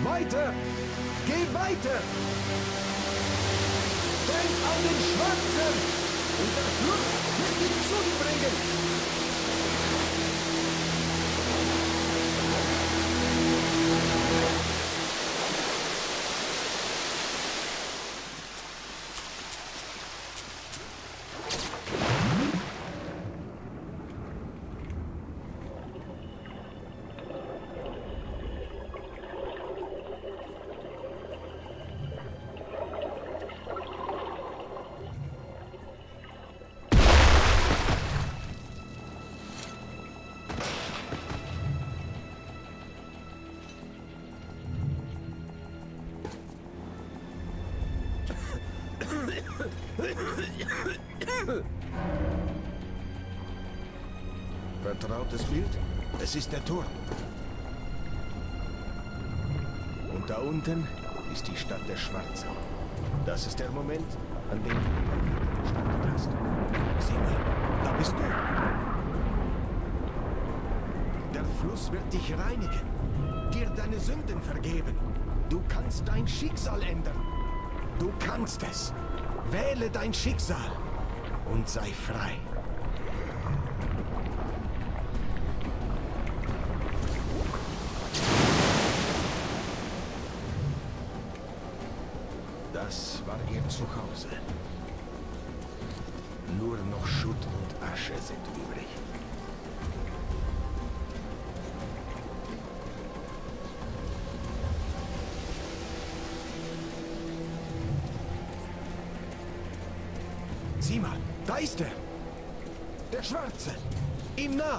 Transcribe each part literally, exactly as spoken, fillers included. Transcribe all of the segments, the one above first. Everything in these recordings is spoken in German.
Weiter! Geh weiter! Denk an den Schwarzen! Und der Fluss wird dich zurückbringen! Vertrautes Bild? Es ist der Turm. Und da unten ist die Stadt der Schwarzen. Das ist der Moment, an dem du gestartet hast. Sieh mal, da bist du. Der Fluss wird dich reinigen, dir deine Sünden vergeben. Du kannst dein Schicksal ändern. Du kannst es. Wähle dein Schicksal und sei frei. Das war ihr Zuhause. Nur noch Schutt und Asche sind übrig. Sieh mal, da ist er! Der Schwarze! Ihm nach!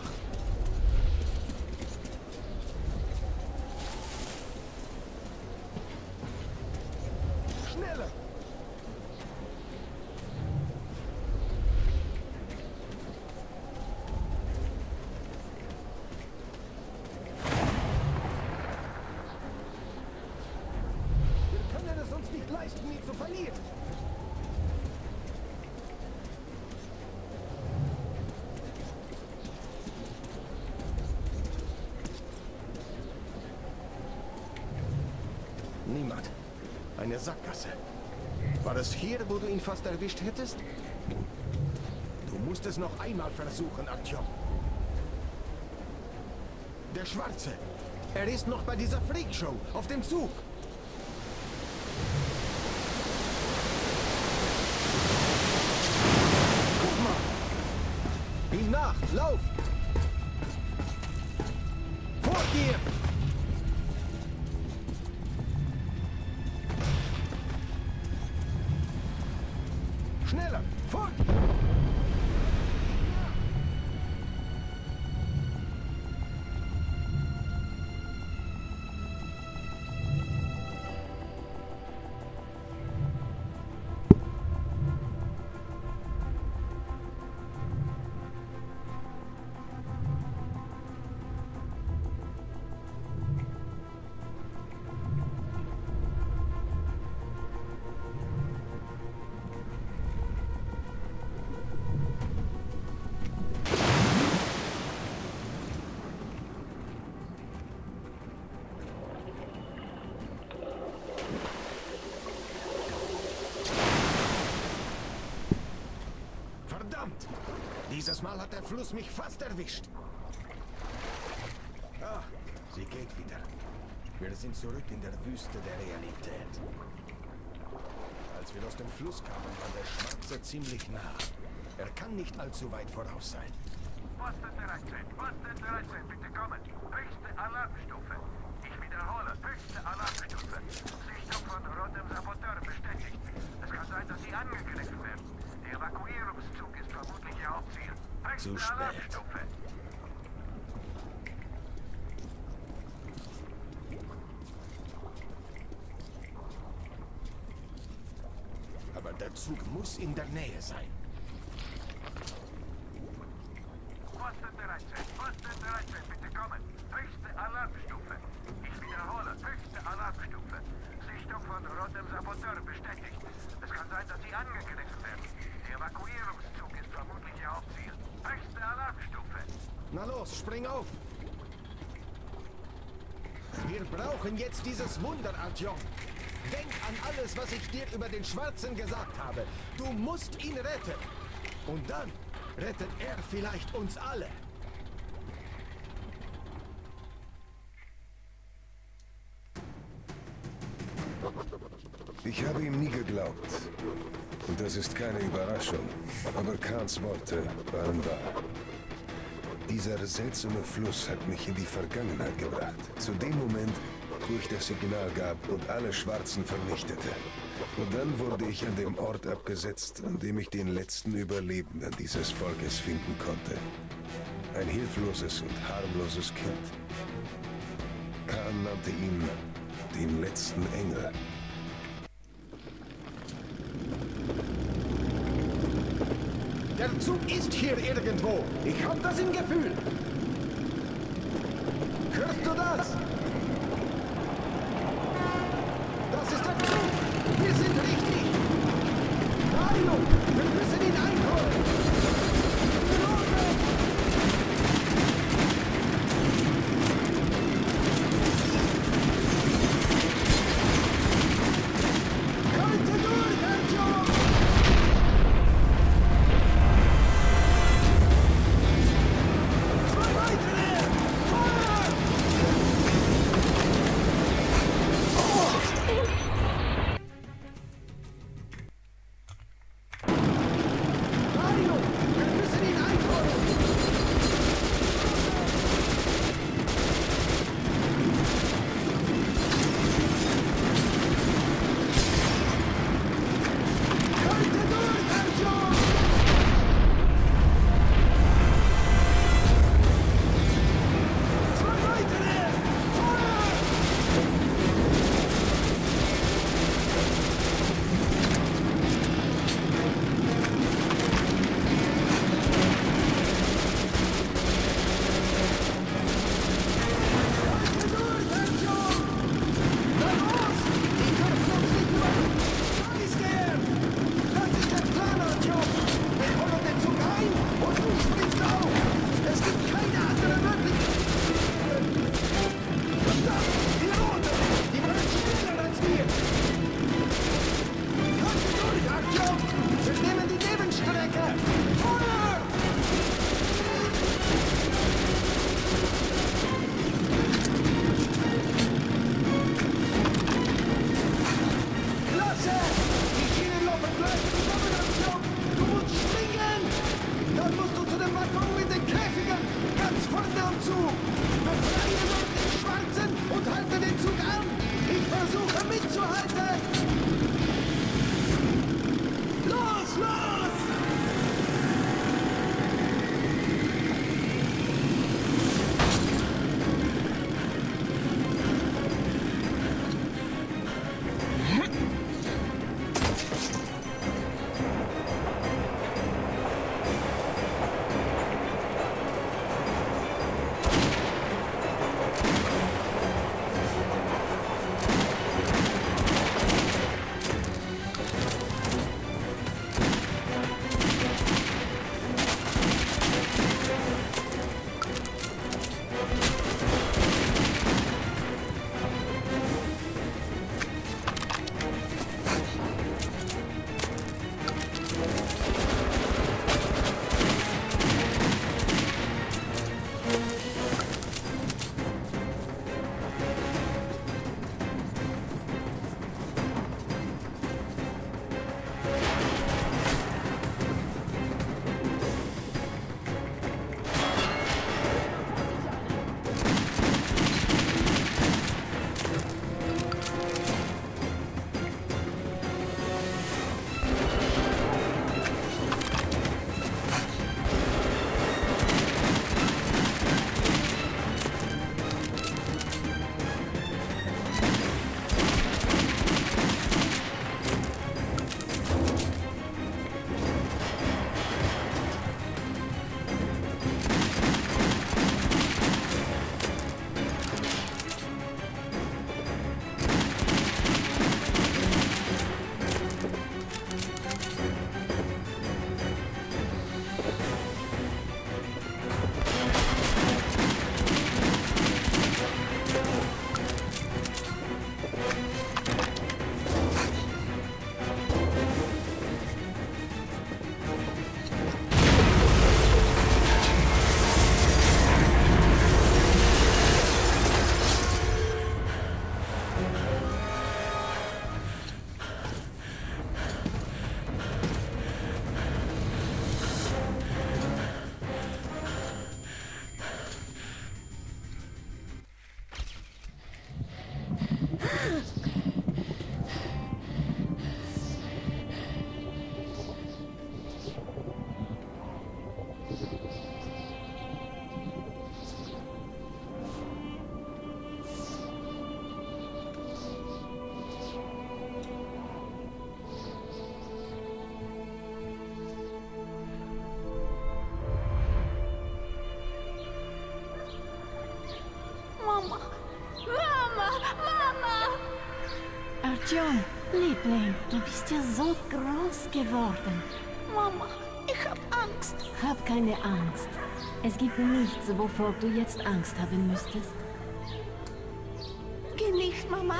Schneller! Wir können es uns nicht leisten, ihn zu verlieren! Niemand. Eine Sackgasse. War es hier, wo du ihn fast erwischt hättest? Du musst es noch einmal versuchen, Artyom. Der Schwarze. Er ist noch bei dieser Freakshow auf dem Zug. Guck mal. Ihm nach. Lauf. Vor dir. Schneller! Fort! Verdammt! Dieses Mal hat der Fluss mich fast erwischt. Ah, sie geht wieder. Wir sind zurück in der Wüste der Realität. Als wir aus dem Fluss kamen, war der Schwarze ziemlich nah. Er kann nicht allzu weit voraus sein. Posten dreizehn, Posten dreizehn, bitte kommen. Höchste Alarmstufe. Ich wiederhole, höchste Alarmstufe. Sichtung von rotem Saboteur bestätigt. Es kann sein, dass Sie angegriffen werden. Der Evakuierungszug ist vermutlich Ihr Hauptziel. Höchste Zu spät. Alarmstufe. Aber der Zug muss in der Nähe sein. Posten dreizehn, Posten dreizehn, bitte kommen. Höchste Alarmstufe. Ich wiederhole, höchste Alarmstufe. Sichtung von rotem Saboteur bestätigt. Es kann sein, dass Sie angegriffen werden. Der Evakuierungszug ist vermutlich Ihr Hauptziel. Höchste Alarmstufe. Na los, spring auf! Wir brauchen jetzt dieses Wunder, Artyom. Denk an alles, was ich dir über den Schwarzen gesagt habe. Du musst ihn retten. Und dann rettet er vielleicht uns alle. Ich habe ihm nie geglaubt. Und das ist keine Überraschung. Aber Khans Worte waren wahr. Dieser seltsame Fluss hat mich in die Vergangenheit gebracht. Zu dem Moment, wo ich das Signal gab und alle Schwarzen vernichtete. Und dann wurde ich an dem Ort abgesetzt, an dem ich den letzten Überlebenden dieses Volkes finden konnte. Ein hilfloses und harmloses Kind. Khan nannte ihn den letzten Engel. Der Zug ist hier irgendwo. Ich hab das im Gefühl. Hörst du das? Das ist der Zug. Wir sind richtig. Hallo, wir müssen ihn einholen. Halte durch, Artyom! Zwei weitere! Feuer! Mama! Mama! Mama! Artyom, Liebling, du bist ja so groß geworden. Mama, ich hab Angst. Hab keine Angst. Es gibt nichts, wovor du jetzt Angst haben müsstest. Geh nicht, Mama.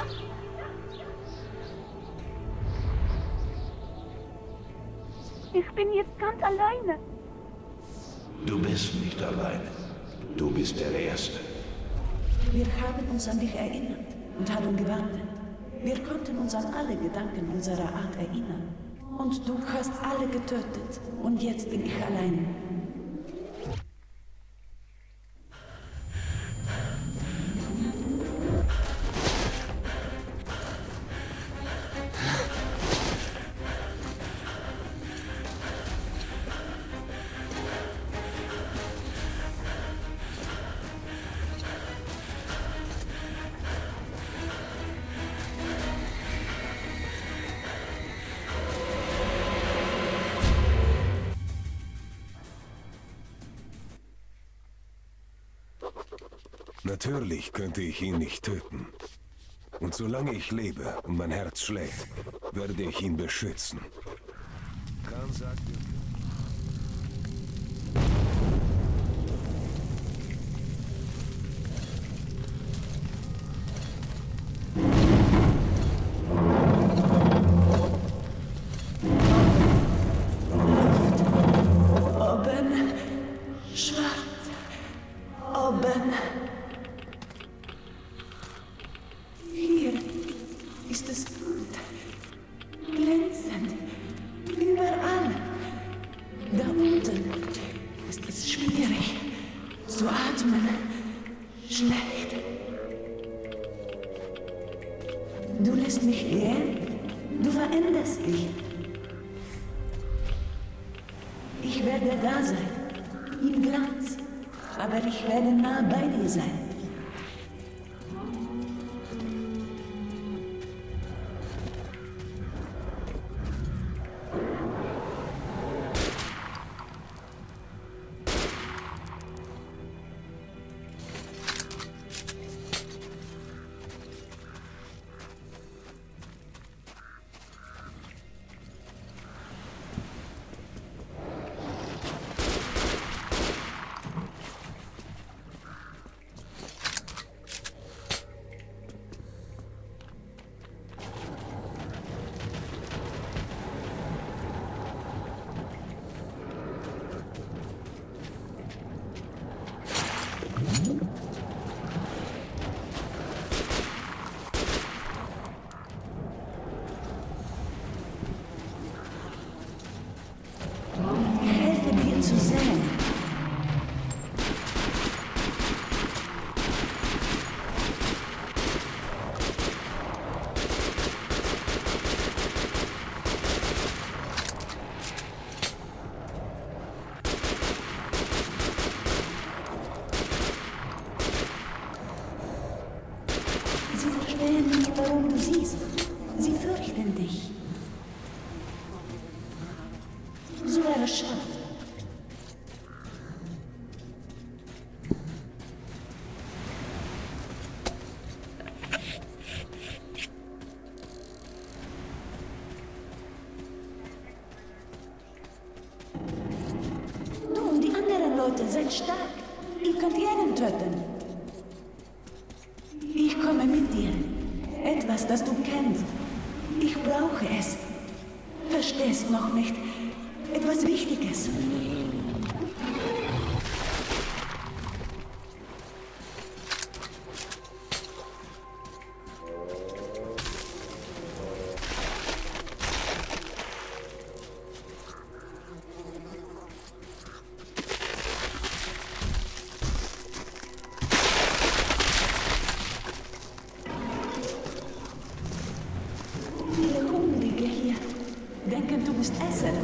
Ich bin jetzt ganz alleine. Du bist nicht alleine. Du bist der Erste. Wir haben uns an dich erinnert und haben gewartet. Wir konnten uns an alle Gedanken unserer Art erinnern. Und du hast alle getötet. Und jetzt bin ich allein. Natürlich könnte ich ihn nicht töten. Und solange ich lebe und mein Herz schlägt, werde ich ihn beschützen. Khan sagt, Oben, schwarz, oben. Hier ist es gut, glänzend, überall. Da unten ist es schwierig zu atmen, schlecht. Du lässt mich gehen, du veränderst dich. Ich werde da sein, im Glanz, aber ich werde nah bei dir sein. Ich helfe dir zu sehen. Sie verstehen nicht, warum du siehst. Sie fürchten dich. So erschöpft. Du und die anderen Leute seid stark. Ihr könnt jeden töten. Ich komme mit dir. Etwas, das du kennst. Ich brauche es. Verstehst noch nicht. Etwas Wichtiges. müsst essen.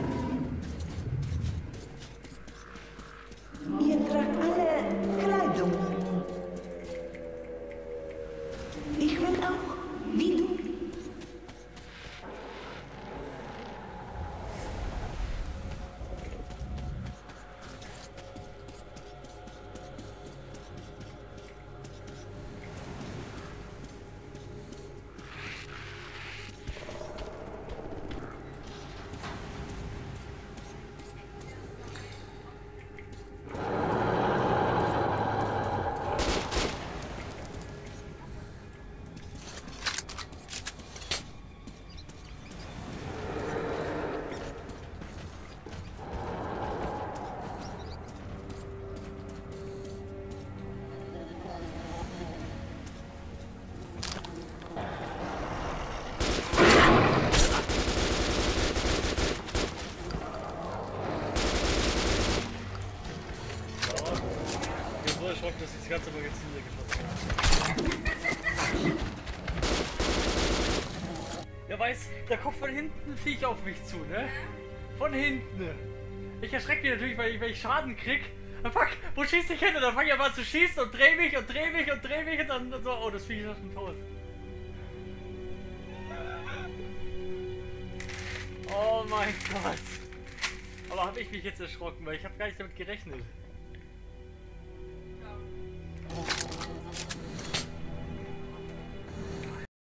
Ihr tragt alle Kleidung. Ich will auch, wie du. Erschrocken, dass ich das ganze Magazin geschossen habe. Ja, weiß, da kommt von hinten ein Viech auf mich zu, ne? Von hinten. Ich erschrecke mich natürlich, weil ich, weil ich Schaden krieg. Und fuck, wo schießt ich hin? Und dann fang ich aber an zu schießen und dreh mich und dreh mich und dreh mich und dann so, oh, das Viech ist schon tot. Oh mein Gott. Aber habe ich mich jetzt erschrocken, weil ich habe gar nicht damit gerechnet.